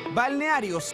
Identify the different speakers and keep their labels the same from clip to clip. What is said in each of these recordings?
Speaker 1: balnearios,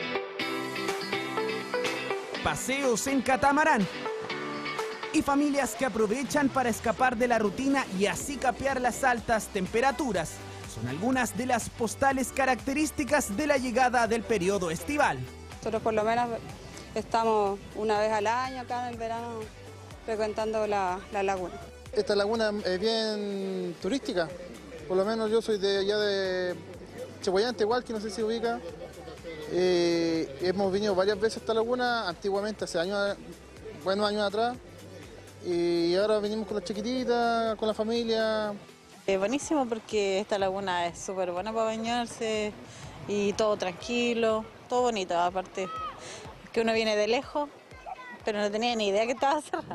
Speaker 1: paseos en catamarán y familias que aprovechan para escapar de la rutina y así capear las altas temperaturas. Son algunas de las postales características de la llegada del periodo estival.
Speaker 2: Nosotros por lo menos estamos una vez al año acá en el verano frecuentando la laguna.
Speaker 3: Esta laguna es bien turística, por lo menos yo soy de allá de Chepollante, igual que no sé si ubica. Hemos venido varias veces a esta laguna, antiguamente hace años, buenos años atrás, y ahora venimos con las chiquititas, con la familia.
Speaker 4: Es buenísimo porque esta laguna es súper buena para bañarse y todo tranquilo, todo bonito, aparte que uno viene de lejos, pero no tenía ni idea que estaba cerrada.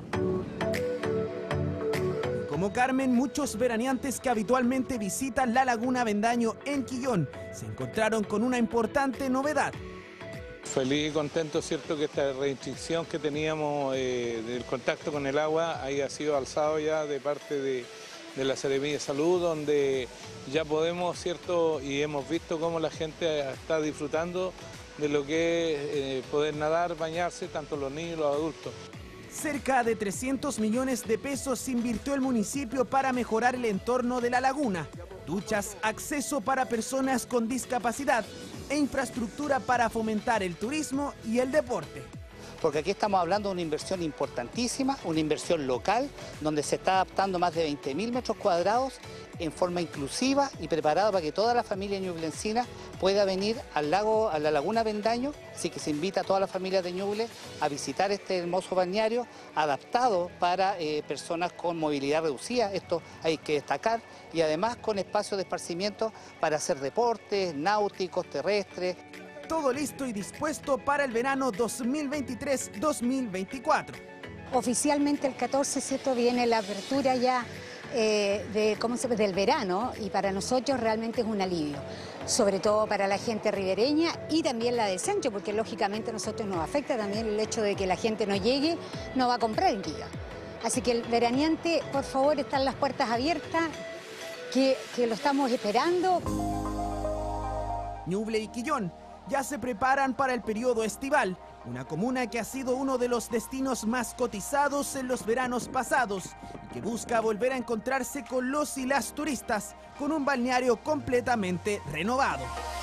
Speaker 1: Como Carmen, muchos veraneantes que habitualmente visitan la Laguna Avendaño en Quillón se encontraron con una importante novedad.
Speaker 5: Feliz y contento, cierto, que esta restricción que teníamos del contacto con el agua haya sido alzado ya de parte de la Seremía de Salud, donde ya podemos, cierto, y hemos visto cómo la gente está disfrutando de lo que es poder nadar, bañarse, tanto los niños y los adultos.
Speaker 1: Cerca de 300 millones de pesos invirtió el municipio para mejorar el entorno de la laguna, duchas, acceso para personas con discapacidad e infraestructura para fomentar el turismo y el deporte.
Speaker 6: Porque aquí estamos hablando de una inversión importantísima, una inversión local, donde se está adaptando más de 20.000 metros cuadrados en forma inclusiva y preparada para que toda la familia ñublencina pueda venir al lago, a la Laguna Avendaño. Así que se invita a toda la familia de Ñuble a visitar este hermoso balneario adaptado para personas con movilidad reducida, esto hay que destacar, y además con espacios de esparcimiento para hacer deportes náuticos, terrestres.
Speaker 1: Todo listo y dispuesto para el verano 2023-2024.
Speaker 7: Oficialmente el 14, ¿cierto? Viene la apertura ya del verano y para nosotros realmente es un alivio, sobre todo para la gente ribereña y también la del centro, porque lógicamente a nosotros nos afecta también el hecho de que la gente no llegue, no va a comprar en Quillón. Así que el veraneante, por favor, están las puertas abiertas, que lo estamos esperando.
Speaker 1: Ñuble y Quillón ya se preparan para el periodo estival, una comuna que ha sido uno de los destinos más cotizados en los veranos pasados y que busca volver a encontrarse con los y las turistas con un balneario completamente renovado.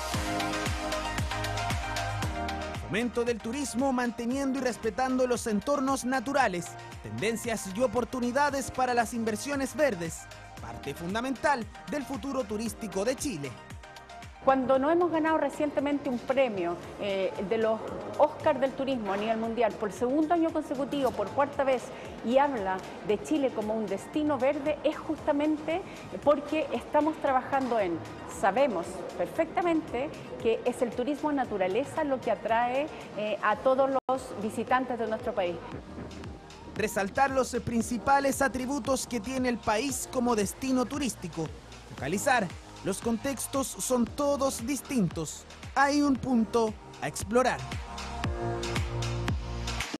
Speaker 1: Fomento del turismo manteniendo y respetando los entornos naturales, tendencias y oportunidades para las inversiones verdes, parte fundamental del futuro turístico de Chile.
Speaker 8: Cuando no hemos ganado recientemente un premio de los Oscar del turismo a nivel mundial por segundo año consecutivo, por cuarta vez, y habla de Chile como un destino verde, es justamente porque estamos trabajando sabemos perfectamente que es el turismo naturaleza lo que atrae a todos los visitantes de nuestro país.
Speaker 1: Resaltar los principales atributos que tiene el país como destino turístico, focalizar. Los contextos son todos distintos. Hay un punto a explorar.